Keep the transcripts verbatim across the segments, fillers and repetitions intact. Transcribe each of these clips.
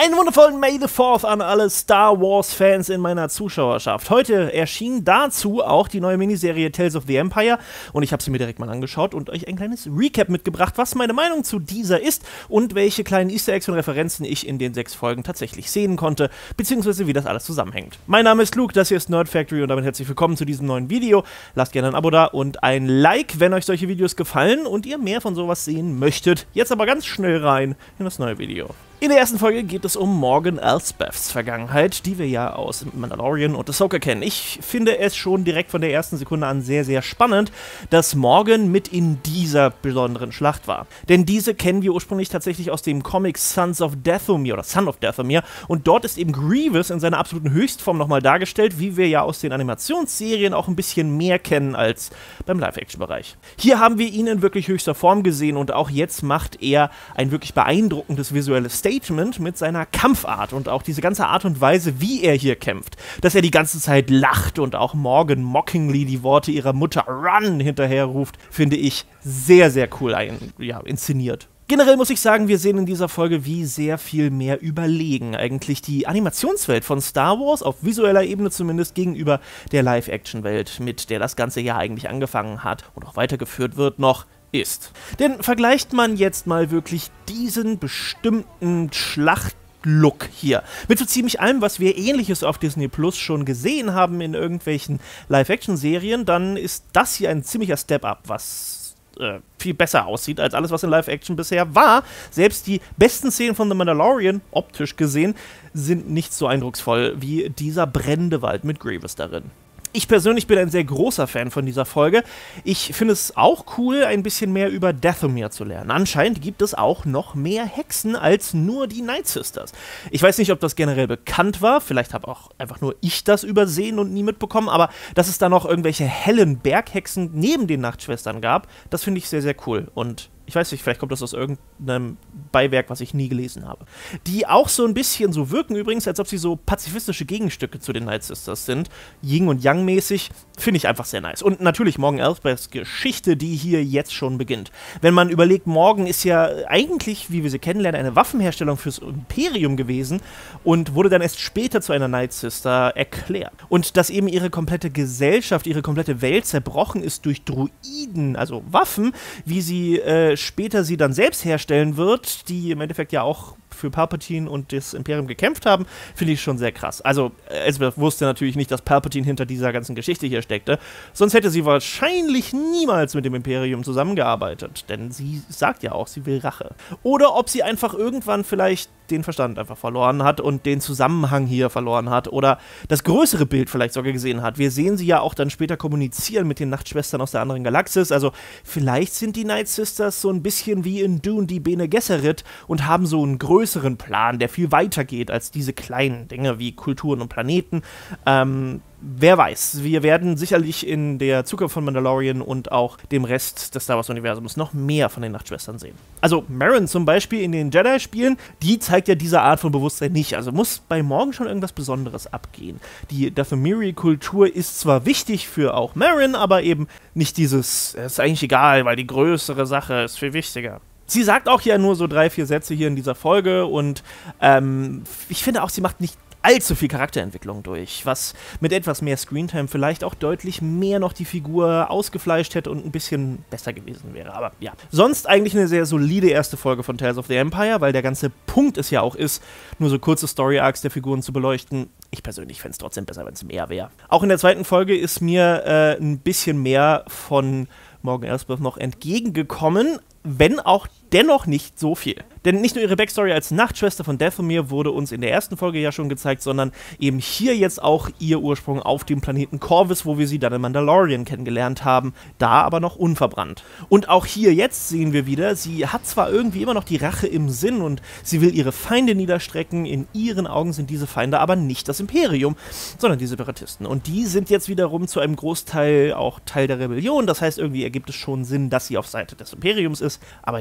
Einen wundervollen May the fourth an alle Star Wars-Fans in meiner Zuschauerschaft. Heute erschien dazu auch die neue Miniserie Tales of the Empire und ich habe sie mir direkt mal angeschaut und euch ein kleines Recap mitgebracht, was meine Meinung zu dieser ist und welche kleinen Easter Eggs und Referenzen ich in den sechs Folgen tatsächlich sehen konnte, beziehungsweise wie das alles zusammenhängt. Mein Name ist Luke, das hier ist Nerd Factory und damit herzlich willkommen zu diesem neuen Video. Lasst gerne ein Abo da und ein Like, wenn euch solche Videos gefallen und ihr mehr von sowas sehen möchtet. Jetzt aber ganz schnell rein in das neue Video. In der ersten Folge geht es um Morgan Elsbeths Vergangenheit, die wir ja aus Mandalorian und Ahsoka kennen. Ich finde es schon direkt von der ersten Sekunde an sehr, sehr spannend, dass Morgan mit in dieser besonderen Schlacht war. Denn diese kennen wir ursprünglich tatsächlich aus dem Comic Sons of Dathomir oder Son of Dathomir und dort ist eben Grievous in seiner absoluten Höchstform nochmal dargestellt, wie wir ja aus den Animationsserien auch ein bisschen mehr kennen als beim Live-Action-Bereich. Hier haben wir ihn in wirklich höchster Form gesehen und auch jetzt macht er ein wirklich beeindruckendes visuelles Statement mit seiner Kampfart und auch diese ganze Art und Weise, wie er hier kämpft. Dass er die ganze Zeit lacht und auch Morgan mockingly die Worte ihrer Mutter Run hinterher ruft, finde ich sehr, sehr cool ein, ja, inszeniert. Generell muss ich sagen, wir sehen in dieser Folge, wie sehr viel mehr überlegen eigentlich die Animationswelt von Star Wars, auf visueller Ebene zumindest, gegenüber der Live-Action-Welt, mit der das Ganze ja eigentlich angefangen hat und auch weitergeführt wird noch, ist. Denn vergleicht man jetzt mal wirklich diesen bestimmten Schlachtlook hier mit so ziemlich allem, was wir Ähnliches auf Disney Plus schon gesehen haben in irgendwelchen Live-Action-Serien, dann ist das hier ein ziemlicher Step-Up, was äh, viel besser aussieht als alles, was in Live-Action bisher war. Selbst die besten Szenen von The Mandalorian, optisch gesehen, sind nicht so eindrucksvoll wie dieser brennende Wald mit Grievous darin. Ich persönlich bin ein sehr großer Fan von dieser Folge. Ich finde es auch cool, ein bisschen mehr über Dathomir zu lernen. Anscheinend gibt es auch noch mehr Hexen als nur die Night Sisters. Ich weiß nicht, ob das generell bekannt war. Vielleicht habe auch einfach nur ich das übersehen und nie mitbekommen. Aber dass es da noch irgendwelche hellen Berghexen neben den Nachtschwestern gab, das finde ich sehr, sehr cool. Und ich weiß nicht, vielleicht kommt das aus irgendeinem Beiwerk, was ich nie gelesen habe. Die auch so ein bisschen so wirken übrigens, als ob sie so pazifistische Gegenstücke zu den Night Sisters sind. Yin und Yang mäßig, finde ich einfach sehr nice. Und natürlich Morgan Elsbeths Geschichte, die hier jetzt schon beginnt. Wenn man überlegt, Morgan ist ja eigentlich, wie wir sie kennenlernen, eine Waffenherstellung fürs Imperium gewesen und wurde dann erst später zu einer Night Sister erklärt. Und dass eben ihre komplette Gesellschaft, ihre komplette Welt zerbrochen ist durch Droiden, also Waffen, wie sie äh, später sie dann selbst herstellen wird, die im Endeffekt ja auch für Palpatine und das Imperium gekämpft haben, finde ich schon sehr krass. Also, Elsbeth wusste natürlich nicht, dass Palpatine hinter dieser ganzen Geschichte hier steckte, sonst hätte sie wahrscheinlich niemals mit dem Imperium zusammengearbeitet, denn sie sagt ja auch, sie will Rache. Oder ob sie einfach irgendwann vielleicht den Verstand einfach verloren hat und den Zusammenhang hier verloren hat oder das größere Bild vielleicht sogar gesehen hat. Wir sehen sie ja auch dann später kommunizieren mit den Nachtschwestern aus der anderen Galaxis, also vielleicht sind die Night Sisters so ein bisschen wie in Dune die Bene Gesserit und haben so einen größeren Plan, der viel weiter geht als diese kleinen Dinge wie Kulturen und Planeten. Ähm, wer weiß, wir werden sicherlich in der Zukunft von Mandalorian und auch dem Rest des Star Wars-Universums noch mehr von den Nachtschwestern sehen. Also Merrin zum Beispiel in den Jedi-Spielen, die zeigt ja diese Art von Bewusstsein nicht. Also muss bei Morgan schon irgendwas Besonderes abgehen. Die Dathomiri-Kultur ist zwar wichtig für auch Merrin, aber eben nicht dieses, es ist eigentlich egal, weil die größere Sache ist viel wichtiger. Sie sagt auch ja nur so drei, vier Sätze hier in dieser Folge und ähm, ich finde auch, sie macht nicht allzu viel Charakterentwicklung durch, was mit etwas mehr Screentime vielleicht auch deutlich mehr noch die Figur ausgefleischt hätte und ein bisschen besser gewesen wäre, aber ja. Sonst eigentlich eine sehr solide erste Folge von Tales of the Empire, weil der ganze Punkt es ja auch ist, nur so kurze Story-Arcs der Figuren zu beleuchten. Ich persönlich fände es trotzdem besser, wenn es mehr wäre. Auch in der zweiten Folge ist mir äh, ein bisschen mehr von Morgan Elsbeth noch entgegengekommen, wenn auch dennoch nicht so viel. Denn nicht nur ihre Backstory als Nachtschwester von Dathomir wurde uns in der ersten Folge ja schon gezeigt, sondern eben hier jetzt auch ihr Ursprung auf dem Planeten Corvus, wo wir sie dann in Mandalorian kennengelernt haben, da aber noch unverbrannt. Und auch hier jetzt sehen wir wieder, sie hat zwar irgendwie immer noch die Rache im Sinn und sie will ihre Feinde niederstrecken, in ihren Augen sind diese Feinde aber nicht das Imperium, sondern die Separatisten. Und die sind jetzt wiederum zu einem Großteil auch Teil der Rebellion, das heißt, irgendwie ergibt es schon Sinn, dass sie auf Seite des Imperiums ist. Aber ja, es ist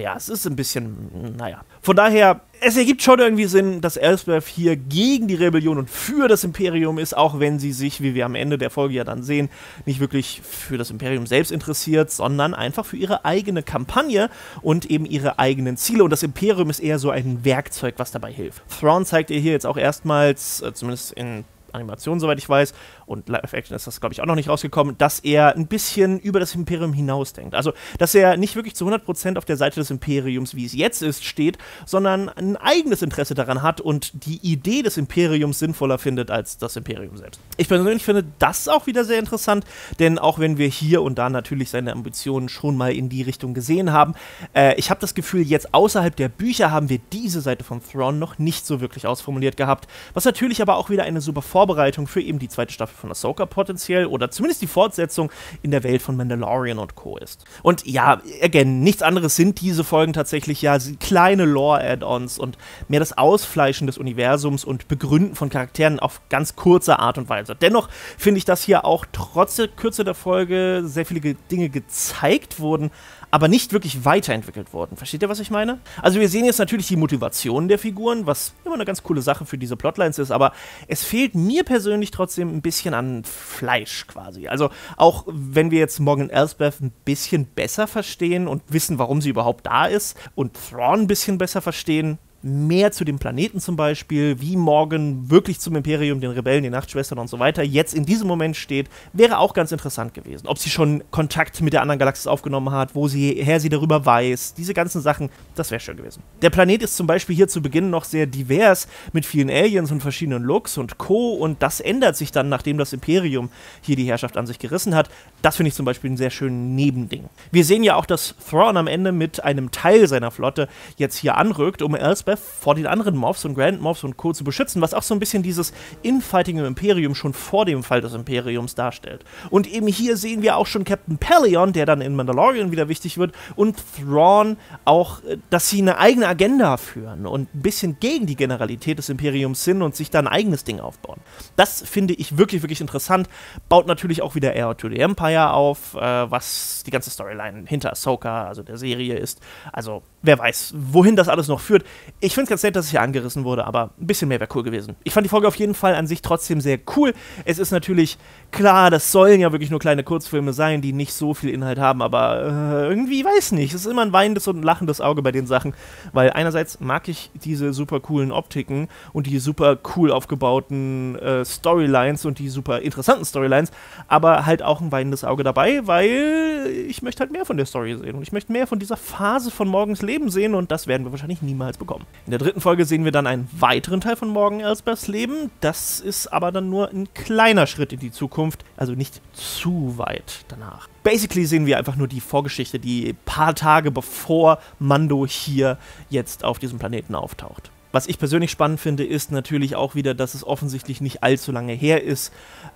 ist ein bisschen, naja. Von daher, es ergibt schon irgendwie Sinn, dass Elsbeth hier gegen die Rebellion und für das Imperium ist, auch wenn sie sich, wie wir am Ende der Folge ja dann sehen, nicht wirklich für das Imperium selbst interessiert, sondern einfach für ihre eigene Kampagne und eben ihre eigenen Ziele. Und das Imperium ist eher so ein Werkzeug, was dabei hilft. Thrawn zeigt ihr hier jetzt auch erstmals, äh, zumindest in Animation, soweit ich weiß, und Live-Action ist das, glaube ich, auch noch nicht rausgekommen, dass er ein bisschen über das Imperium hinausdenkt. Also, dass er nicht wirklich zu hundert Prozent auf der Seite des Imperiums, wie es jetzt ist, steht, sondern ein eigenes Interesse daran hat und die Idee des Imperiums sinnvoller findet als das Imperium selbst. Ich persönlich finde das auch wieder sehr interessant, denn auch wenn wir hier und da natürlich seine Ambitionen schon mal in die Richtung gesehen haben, äh, ich habe das Gefühl, jetzt außerhalb der Bücher haben wir diese Seite von Thrawn noch nicht so wirklich ausformuliert gehabt, was natürlich aber auch wieder eine super Vorbereitung für eben die zweite Staffel von Ahsoka potenziell oder zumindest die Fortsetzung in der Welt von Mandalorian und Co. ist. Und ja, again, nichts anderes sind diese Folgen tatsächlich ja kleine Lore-Add-ons und mehr das Ausfleischen des Universums und Begründen von Charakteren auf ganz kurze Art und Weise. Dennoch finde ich, dass hier auch trotz der Kürze der Folge sehr viele Dinge gezeigt wurden, aber nicht wirklich weiterentwickelt wurden. Versteht ihr, was ich meine? Also wir sehen jetzt natürlich die Motivation der Figuren, was immer eine ganz coole Sache für diese Plotlines ist, aber es fehlt mir persönlich trotzdem ein bisschen an Fleisch quasi. Also auch wenn wir jetzt Morgan Elsbeth ein bisschen besser verstehen und wissen, warum sie überhaupt da ist und Thrawn ein bisschen besser verstehen, mehr zu dem Planeten zum Beispiel, wie Morgan wirklich zum Imperium, den Rebellen, den Nachtschwestern und so weiter jetzt in diesem Moment steht, wäre auch ganz interessant gewesen. Ob sie schon Kontakt mit der anderen Galaxis aufgenommen hat, wo sie her sie darüber weiß, diese ganzen Sachen, das wäre schön gewesen. Der Planet ist zum Beispiel hier zu Beginn noch sehr divers, mit vielen Aliens und verschiedenen Looks und Co. Und das ändert sich dann, nachdem das Imperium hier die Herrschaft an sich gerissen hat. Das finde ich zum Beispiel ein sehr schönes Nebending. Wir sehen ja auch, dass Thrawn am Ende mit einem Teil seiner Flotte jetzt hier anrückt, um Elsbeth vor den anderen Moffs und Grand Moffs und Co. zu beschützen, was auch so ein bisschen dieses Infighting im Imperium schon vor dem Fall des Imperiums darstellt. Und eben hier sehen wir auch schon Captain Pellaeon, der dann in Mandalorian wieder wichtig wird, und Thrawn auch, dass sie eine eigene Agenda führen und ein bisschen gegen die Generalität des Imperiums sind und sich da ein eigenes Ding aufbauen. Das finde ich wirklich, wirklich interessant. Baut natürlich auch wieder Heir to the Empire auf, äh, was die ganze Storyline hinter Ahsoka, also der Serie ist. Also, wer weiß, wohin das alles noch führt. Ich finde es ganz nett, dass es hier angerissen wurde, aber ein bisschen mehr wäre cool gewesen. Ich fand die Folge auf jeden Fall an sich trotzdem sehr cool. Es ist natürlich klar, das sollen ja wirklich nur kleine Kurzfilme sein, die nicht so viel Inhalt haben, aber äh, irgendwie, weiß nicht, es ist immer ein weinendes und ein lachendes Auge bei den Sachen, weil einerseits mag ich diese super coolen Optiken und die super cool aufgebauten äh, Storylines und die super interessanten Storylines, aber halt auch ein weinendes Auge dabei, weil ich möchte halt mehr von der Story sehen und ich möchte mehr von dieser Phase von Morgans Leben sehen und das werden wir wahrscheinlich niemals bekommen. In der dritten Folge sehen wir dann einen weiteren Teil von Morgan Elsbeths Leben. Das ist aber dann nur ein kleiner Schritt in die Zukunft, also nicht zu weit danach. Basically sehen wir einfach nur die Vorgeschichte, die paar Tage bevor Mando hier jetzt auf diesem Planeten auftaucht. Was ich persönlich spannend finde, ist natürlich auch wieder, dass es offensichtlich nicht allzu lange her ist,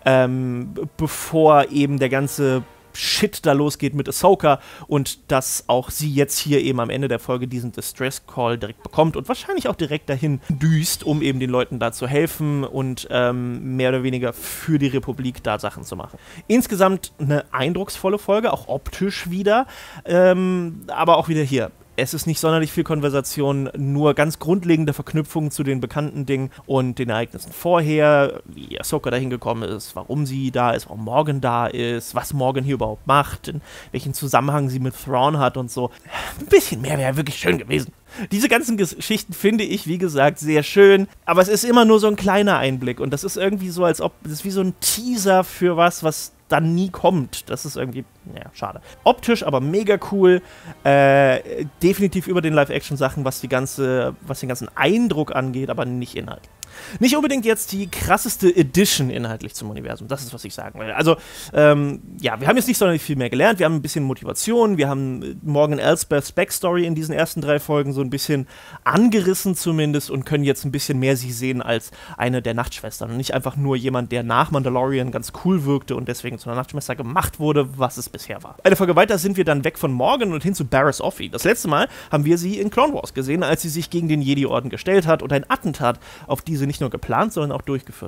ähm, bevor eben der ganze Shit da losgeht mit Ahsoka und dass auch sie jetzt hier eben am Ende der Folge diesen Distress-Call direkt bekommt und wahrscheinlich auch direkt dahin düst, um eben den Leuten da zu helfen und ähm, mehr oder weniger für die Republik da Sachen zu machen. Insgesamt eine eindrucksvolle Folge, auch optisch wieder, ähm, aber auch wieder hier. Es ist nicht sonderlich viel Konversation, nur ganz grundlegende Verknüpfungen zu den bekannten Dingen und den Ereignissen vorher, wie Ahsoka dahin gekommen ist, warum sie da ist, warum Morgan da ist, was Morgan hier überhaupt macht, in welchen Zusammenhang sie mit Thrawn hat und so. Ein bisschen mehr wäre wirklich schön gewesen. Diese ganzen Geschichten finde ich, wie gesagt, sehr schön, aber es ist immer nur so ein kleiner Einblick und das ist irgendwie so, als ob, das ist wie so ein Teaser für was, was dann nie kommt. Das ist irgendwie, ja, schade. Optisch aber mega cool, äh, definitiv über den Live-Action-Sachen, was die ganze, was den ganzen Eindruck angeht, aber nicht Inhalt. Nicht unbedingt jetzt die krasseste Edition inhaltlich zum Universum, das ist, was ich sagen will. Also, ähm, ja, wir haben jetzt nicht sonderlich viel mehr gelernt, wir haben ein bisschen Motivation, wir haben Morgan Elsbeths Backstory in diesen ersten drei Folgen so ein bisschen angerissen zumindest und können jetzt ein bisschen mehr sie sehen als eine der Nachtschwestern und nicht einfach nur jemand, der nach Mandalorian ganz cool wirkte und deswegen zu einer Nachtschwester gemacht wurde, was es bisher war. Eine Folge weiter sind wir dann weg von Morgan und hin zu Barriss Offee. Das letzte Mal haben wir sie in Clone Wars gesehen, als sie sich gegen den Jedi-Orden gestellt hat und ein Attentat auf diese nicht nur geplant, sondern auch durchgeführt hat.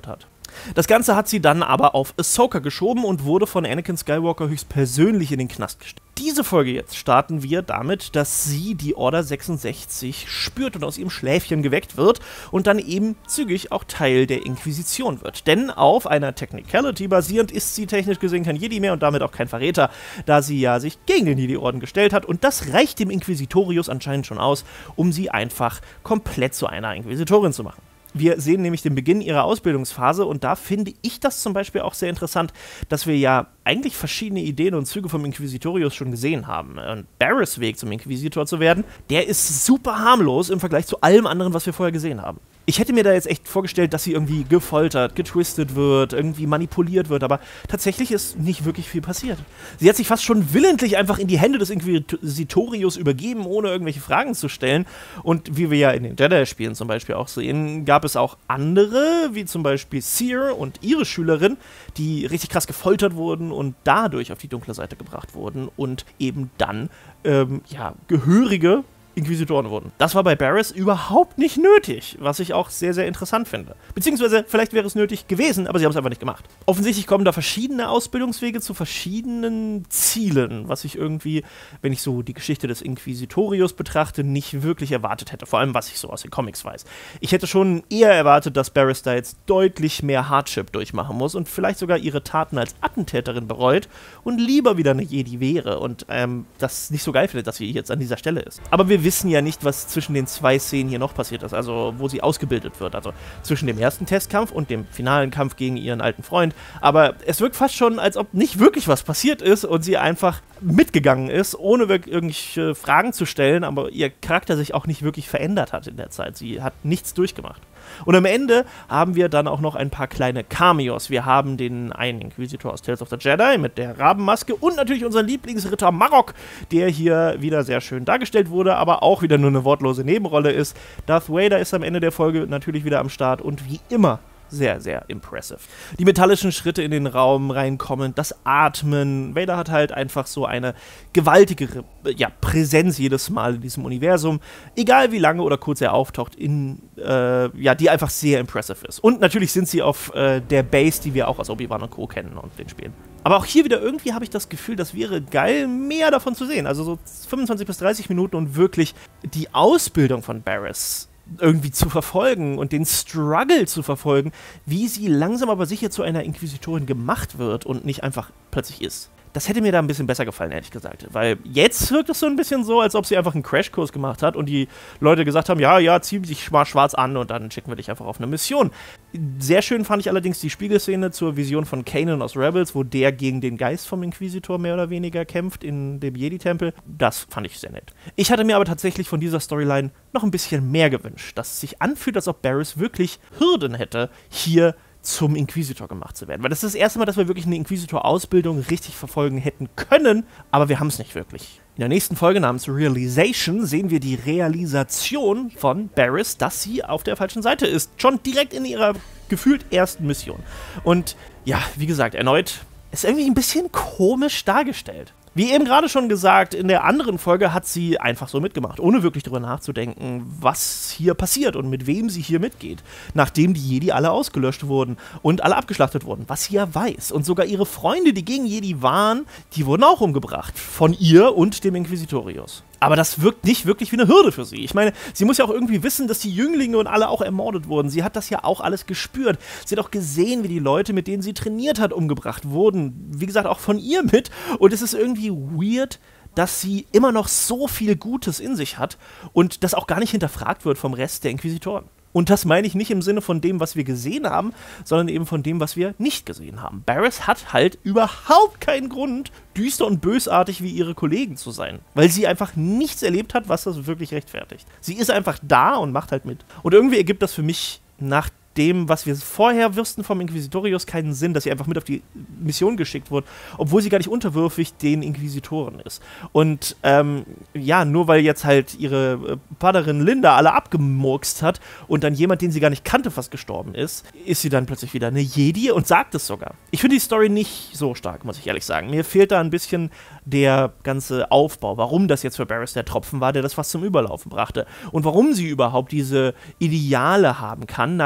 Das Ganze hat sie dann aber auf Ahsoka geschoben und wurde von Anakin Skywalker höchstpersönlich in den Knast gestellt. Diese Folge jetzt starten wir damit, dass sie die Order sechsundsechzig spürt und aus ihrem Schläfchen geweckt wird und dann eben zügig auch Teil der Inquisition wird. Denn auf einer Technicality basierend ist sie technisch gesehen kein Jedi mehr und damit auch kein Verräter, da sie ja sich gegen den Jedi-Orden gestellt hat, und das reicht dem Inquisitorius anscheinend schon aus, um sie einfach komplett zu einer Inquisitorin zu machen. Wir sehen nämlich den Beginn ihrer Ausbildungsphase und da finde ich das zum Beispiel auch sehr interessant, dass wir ja eigentlich verschiedene Ideen und Züge vom Inquisitorius schon gesehen haben. Und Barriss Weg zum Inquisitor zu werden, der ist super harmlos im Vergleich zu allem anderen, was wir vorher gesehen haben. Ich hätte mir da jetzt echt vorgestellt, dass sie irgendwie gefoltert, getwistet wird, irgendwie manipuliert wird, aber tatsächlich ist nicht wirklich viel passiert. Sie hat sich fast schon willentlich einfach in die Hände des Inquisitorius übergeben, ohne irgendwelche Fragen zu stellen. Und wie wir ja in den Jedi-Spielen zum Beispiel auch sehen, gab es auch andere, wie zum Beispiel Seer und ihre Schülerin, die richtig krass gefoltert wurden und dadurch auf die dunkle Seite gebracht wurden und eben dann, ähm, ja, gehörige Inquisitoren wurden. Das war bei Barriss überhaupt nicht nötig, was ich auch sehr, sehr interessant finde. Beziehungsweise, vielleicht wäre es nötig gewesen, aber sie haben es einfach nicht gemacht. Offensichtlich kommen da verschiedene Ausbildungswege zu verschiedenen Zielen, was ich irgendwie, wenn ich so die Geschichte des Inquisitorius betrachte, nicht wirklich erwartet hätte. Vor allem, was ich so aus den Comics weiß. Ich hätte schon eher erwartet, dass Barriss da jetzt deutlich mehr Hardship durchmachen muss und vielleicht sogar ihre Taten als Attentäterin bereut und lieber wieder eine Jedi wäre und ähm, das nicht so geil findet, dass sie jetzt an dieser Stelle ist. Aber wir wissen ja nicht, was zwischen den zwei Szenen hier noch passiert ist, also wo sie ausgebildet wird, also zwischen dem ersten Testkampf und dem finalen Kampf gegen ihren alten Freund, aber es wirkt fast schon, als ob nicht wirklich was passiert ist und sie einfach mitgegangen ist, ohne wirklich irgendwelche Fragen zu stellen, aber ihr Charakter sich auch nicht wirklich verändert hat in der Zeit. Sie hat nichts durchgemacht. Und am Ende haben wir dann auch noch ein paar kleine Cameos. Wir haben den einen Inquisitor aus Tales of the Jedi mit der Rabenmaske und natürlich unseren Lieblingsritter Marok, der hier wieder sehr schön dargestellt wurde, aber auch wieder nur eine wortlose Nebenrolle ist. Darth Vader ist am Ende der Folge natürlich wieder am Start und wie immer sehr, sehr impressive. Die metallischen Schritte in den Raum reinkommen, das Atmen. Vader hat halt einfach so eine gewaltige, ja, Präsenz jedes Mal in diesem Universum, egal wie lange oder kurz er auftaucht, in, äh, ja, die einfach sehr impressive ist. Und natürlich sind sie auf äh, der Base, die wir auch aus Obi-Wan und Co. kennen und den Spielen. Aber auch hier wieder irgendwie habe ich das Gefühl, das wäre geil, mehr davon zu sehen. Also so fünfundzwanzig bis dreißig Minuten und wirklich die Ausbildung von Barriss irgendwie zu verfolgen und den Struggle zu verfolgen, wie sie langsam aber sicher zu einer Inquisitorin gemacht wird und nicht einfach plötzlich ist. Das hätte mir da ein bisschen besser gefallen, ehrlich gesagt. Weil jetzt wirkt es so ein bisschen so, als ob sie einfach einen Crashkurs gemacht hat und die Leute gesagt haben, ja, ja, zieh dich mal schwarz an und dann schicken wir dich einfach auf eine Mission. Sehr schön fand ich allerdings die Spiegelszene zur Vision von Kanan aus Rebels, wo der gegen den Geist vom Inquisitor mehr oder weniger kämpft in dem Jedi-Tempel. Das fand ich sehr nett. Ich hatte mir aber tatsächlich von dieser Storyline noch ein bisschen mehr gewünscht, dass es sich anfühlt, als ob Barriss wirklich Hürden hätte, hier zum Inquisitor gemacht zu werden. Weil das ist das erste Mal, dass wir wirklich eine Inquisitor-Ausbildung richtig verfolgen hätten können, aber wir haben es nicht wirklich. In der nächsten Folge namens Realization sehen wir die Realisation von Barriss, dass sie auf der falschen Seite ist. Schon direkt in ihrer gefühlt ersten Mission. Und ja, wie gesagt, erneut ist irgendwie ein bisschen komisch dargestellt. Wie eben gerade schon gesagt, in der anderen Folge hat sie einfach so mitgemacht, ohne wirklich darüber nachzudenken, was hier passiert und mit wem sie hier mitgeht, nachdem die Jedi alle ausgelöscht wurden und alle abgeschlachtet wurden, was sie ja weiß. Und sogar ihre Freunde, die gegen Jedi waren, die wurden auch umgebracht, von ihr und dem Inquisitorius. Aber das wirkt nicht wirklich wie eine Hürde für sie. Ich meine, sie muss ja auch irgendwie wissen, dass die Jünglinge und alle auch ermordet wurden. Sie hat das ja auch alles gespürt. Sie hat auch gesehen, wie die Leute, mit denen sie trainiert hat, umgebracht wurden. Wie gesagt, auch von ihr mit. Und es ist irgendwie weird, dass sie immer noch so viel Gutes in sich hat und das auch gar nicht hinterfragt wird vom Rest der Inquisitoren. Und das meine ich nicht im Sinne von dem, was wir gesehen haben, sondern eben von dem, was wir nicht gesehen haben. Barriss hat halt überhaupt keinen Grund, düster und bösartig wie ihre Kollegen zu sein, weil sie einfach nichts erlebt hat, was das wirklich rechtfertigt. Sie ist einfach da und macht halt mit. Und irgendwie ergibt das für mich nach dem, was wir vorher wussten vom Inquisitorius, keinen Sinn, dass sie einfach mit auf die Mission geschickt wurde, obwohl sie gar nicht unterwürfig den Inquisitoren ist. Und ähm, ja, nur weil jetzt halt ihre äh, Paderin Linda alle abgemurkst hat und dann jemand, den sie gar nicht kannte, fast gestorben ist, ist sie dann plötzlich wieder eine Jedi und sagt es sogar. Ich finde die Story nicht so stark, muss ich ehrlich sagen. Mir fehlt da ein bisschen der ganze Aufbau, warum das jetzt für Barriss der Tropfen war, der das fast zum Überlaufen brachte und warum sie überhaupt diese Ideale haben kann, nachdem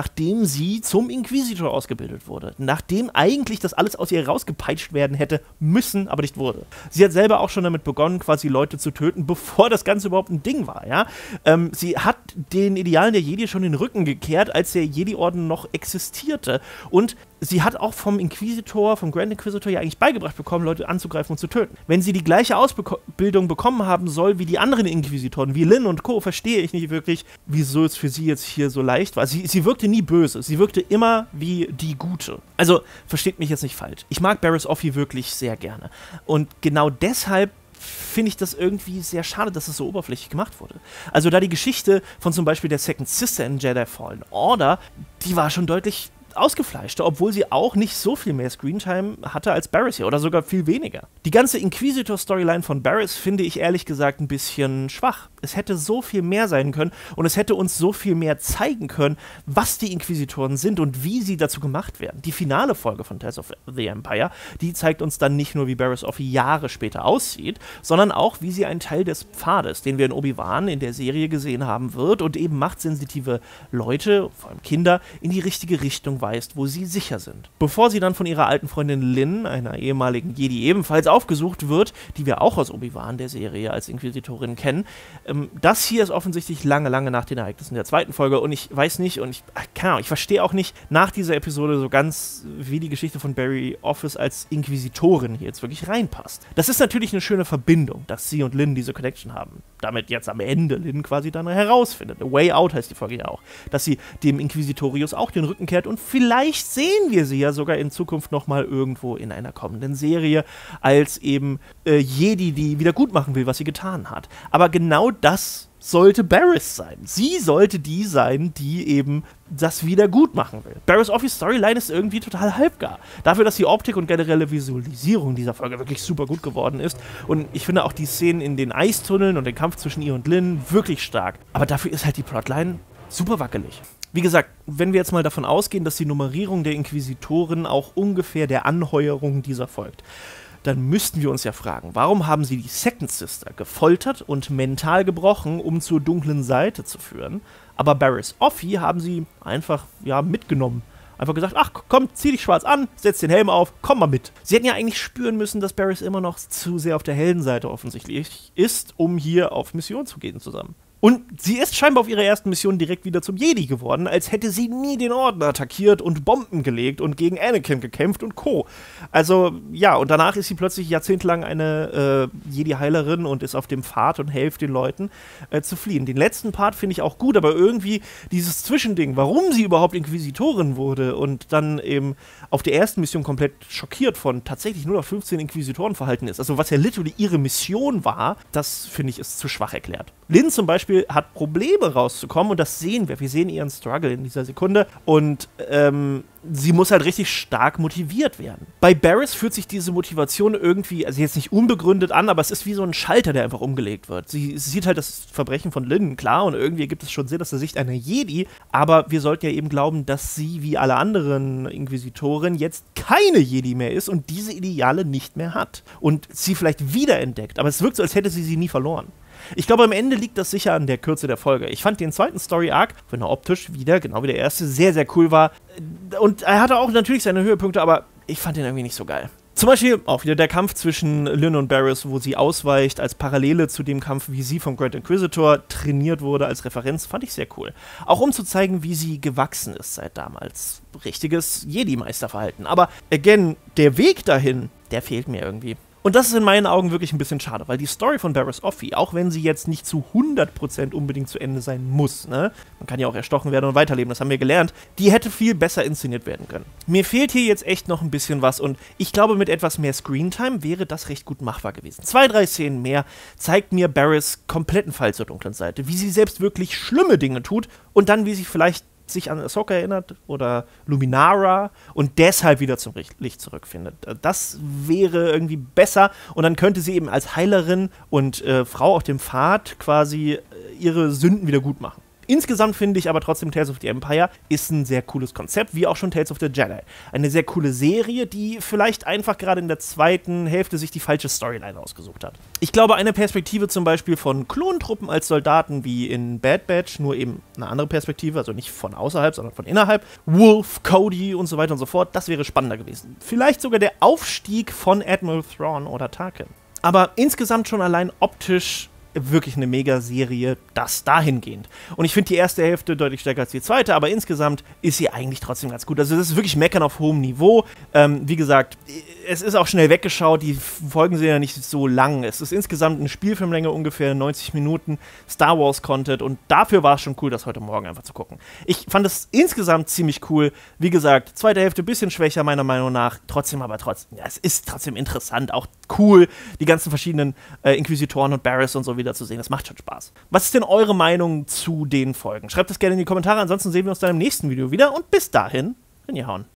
nachdem sie zum Inquisitor ausgebildet wurde. Nachdem eigentlich das alles aus ihr rausgepeitscht werden hätte müssen, aber nicht wurde. Sie hat selber auch schon damit begonnen, quasi Leute zu töten, bevor das Ganze überhaupt ein Ding war, ja. Ähm, sie hat den Idealen der Jedi schon den Rücken gekehrt, als der Jedi-Orden noch existierte. Und sie hat auch vom Inquisitor, vom Grand Inquisitor ja eigentlich beigebracht bekommen, Leute anzugreifen und zu töten. Wenn sie die gleiche Ausbildung bekommen haben soll wie die anderen Inquisitoren, wie Lynn und Co., verstehe ich nicht wirklich, wieso es für sie jetzt hier so leicht war. Sie, sie wirkte nie böse, sie wirkte immer wie die Gute. Also, versteht mich jetzt nicht falsch. Ich mag Barriss Offee wirklich sehr gerne. Und genau deshalb finde ich das irgendwie sehr schade, dass es so oberflächlich gemacht wurde. Also da die Geschichte von zum Beispiel der Second Sister in Jedi Fallen Order, die war schon deutlich ausgefleischter, obwohl sie auch nicht so viel mehr Screentime hatte als Barriss hier oder sogar viel weniger. Die ganze Inquisitor-Storyline von Barriss finde ich ehrlich gesagt ein bisschen schwach. Es hätte so viel mehr sein können und es hätte uns so viel mehr zeigen können, was die Inquisitoren sind und wie sie dazu gemacht werden. Die finale Folge von Tales of the Empire, die zeigt uns dann nicht nur, wie Barriss Offee Jahre später aussieht, sondern auch, wie sie einen Teil des Pfades, den wir in Obi-Wan in der Serie gesehen haben wird und eben machtsensitive Leute, vor allem Kinder, in die richtige Richtung weist, wo sie sicher sind. Bevor sie dann von ihrer alten Freundin Lynn, einer ehemaligen Jedi, ebenfalls aufgesucht wird, die wir auch aus Obi-Wan der Serie als Inquisitorin kennen. Ähm, das hier ist offensichtlich lange, lange nach den Ereignissen der zweiten Folge und ich weiß nicht und ich, keine Ahnung, ich verstehe auch nicht nach dieser Episode so ganz, wie die Geschichte von Barry Office als Inquisitorin hier jetzt wirklich reinpasst. Das ist natürlich eine schöne Verbindung, dass sie und Lynn diese Connection haben. Damit jetzt am Ende Lynn quasi dann herausfindet. A Way Out heißt die Folge ja auch. Dass sie dem Inquisitorius auch den Rücken kehrt und vielleicht sehen wir sie ja sogar in Zukunft nochmal irgendwo in einer kommenden Serie als eben äh, Jedi, die wieder gut machen will, was sie getan hat. Aber genau das sollte Barriss sein. Sie sollte die sein, die eben das wieder gut machen will. Barriss Offees Storyline ist irgendwie total halbgar. Dafür, dass die Optik und generelle Visualisierung dieser Folge wirklich super gut geworden ist. Und ich finde auch die Szenen in den Eistunneln und den Kampf zwischen ihr und Lynn wirklich stark. Aber dafür ist halt die Plotline super wackelig. Wie gesagt, wenn wir jetzt mal davon ausgehen, dass die Nummerierung der Inquisitoren auch ungefähr der Anheuerung dieser folgt, dann müssten wir uns ja fragen, warum haben sie die Second Sister gefoltert und mental gebrochen, um zur dunklen Seite zu führen, aber Barriss Offee haben sie einfach, ja, mitgenommen. Einfach gesagt, ach komm, zieh dich schwarz an, setz den Helm auf, komm mal mit. Sie hätten ja eigentlich spüren müssen, dass Barriss immer noch zu sehr auf der Heldenseite offensichtlich ist, um hier auf Mission zu gehen zusammen. Und sie ist scheinbar auf ihrer ersten Mission direkt wieder zum Jedi geworden, als hätte sie nie den Orden attackiert und Bomben gelegt und gegen Anakin gekämpft und Co. Also, ja, und danach ist sie plötzlich jahrzehntelang eine äh, Jedi-Heilerin und ist auf dem Pfad und hilft den Leuten äh, zu fliehen. Den letzten Part finde ich auch gut, aber irgendwie dieses Zwischending, warum sie überhaupt Inquisitorin wurde und dann eben auf der ersten Mission komplett schockiert von tatsächlich nur noch fünfzehn Inquisitoren verhalten ist, also was ja literally ihre Mission war, das finde ich ist zu schwach erklärt. Lynn zum Beispiel hat Probleme rauszukommen und das sehen wir. Wir sehen ihren Struggle in dieser Sekunde und ähm, sie muss halt richtig stark motiviert werden. Bei Barriss fühlt sich diese Motivation irgendwie, also jetzt nicht unbegründet an, aber es ist wie so ein Schalter, der einfach umgelegt wird. Sie, sie sieht halt das Verbrechen von Lynn, klar, und irgendwie ergibt es schon Sinn aus der Sicht einer Jedi, aber wir sollten ja eben glauben, dass sie wie alle anderen Inquisitoren jetzt keine Jedi mehr ist und diese Ideale nicht mehr hat und sie vielleicht wiederentdeckt, aber es wirkt so, als hätte sie sie nie verloren. Ich glaube, am Ende liegt das sicher an der Kürze der Folge. Ich fand den zweiten Story-Arc, wenn er optisch wieder, genau wie der erste, sehr, sehr cool war. Und er hatte auch natürlich seine Höhepunkte, aber ich fand den irgendwie nicht so geil. Zum Beispiel auch wieder der Kampf zwischen Lynn und Barriss, wo sie ausweicht, als Parallele zu dem Kampf, wie sie vom Grand Inquisitor trainiert wurde, als Referenz, fand ich sehr cool. Auch um zu zeigen, wie sie gewachsen ist seit damals. Richtiges Jedi-Meisterverhalten. Aber, again, der Weg dahin, der fehlt mir irgendwie. Und das ist in meinen Augen wirklich ein bisschen schade, weil die Story von Barriss Offee, auch wenn sie jetzt nicht zu hundert Prozent unbedingt zu Ende sein muss, ne? Man kann ja auch erstochen werden und weiterleben, das haben wir gelernt, die hätte viel besser inszeniert werden können. Mir fehlt hier jetzt echt noch ein bisschen was und ich glaube, mit etwas mehr Screentime wäre das recht gut machbar gewesen. Zwei, drei Szenen mehr zeigt mir Barriss kompletten Fall zur dunklen Seite, wie sie selbst wirklich schlimme Dinge tut und dann, wie sie vielleicht sich an Ahsoka erinnert oder Luminara und deshalb wieder zum Licht zurückfindet. Das wäre irgendwie besser und dann könnte sie eben als Heilerin und äh, Frau auf dem Pfad quasi äh, ihre Sünden wieder gut machen. Insgesamt finde ich aber trotzdem Tales of the Empire ist ein sehr cooles Konzept, wie auch schon Tales of the Jedi. Eine sehr coole Serie, die vielleicht einfach gerade in der zweiten Hälfte sich die falsche Storyline ausgesucht hat. Ich glaube, eine Perspektive zum Beispiel von Klontruppen als Soldaten wie in Bad Batch, nur eben eine andere Perspektive, also nicht von außerhalb, sondern von innerhalb, Wolf, Cody und so weiter und so fort, das wäre spannender gewesen. Vielleicht sogar der Aufstieg von Admiral Thrawn oder Tarkin. Aber insgesamt schon allein optisch wirklich eine Mega-Serie, das dahingehend. Und ich finde die erste Hälfte deutlich stärker als die zweite, aber insgesamt ist sie eigentlich trotzdem ganz gut. Also das ist wirklich Meckern auf hohem Niveau. Ähm, wie gesagt, es ist auch schnell weggeschaut, die Folgen sind ja nicht so lang. Es ist insgesamt eine Spielfilmlänge, ungefähr neunzig Minuten Star Wars-Content und dafür war es schon cool, das heute Morgen einfach zu gucken. Ich fand es insgesamt ziemlich cool. Wie gesagt, zweite Hälfte ein bisschen schwächer meiner Meinung nach, trotzdem aber trotzdem, ja, es ist trotzdem interessant, auch cool, die ganzen verschiedenen äh, Inquisitoren und Barriss und so wieder zu sehen. Das macht schon Spaß. Was ist denn eure Meinung zu den Folgen? Schreibt das gerne in die Kommentare, ansonsten sehen wir uns dann im nächsten Video wieder und bis dahin, reingehauen.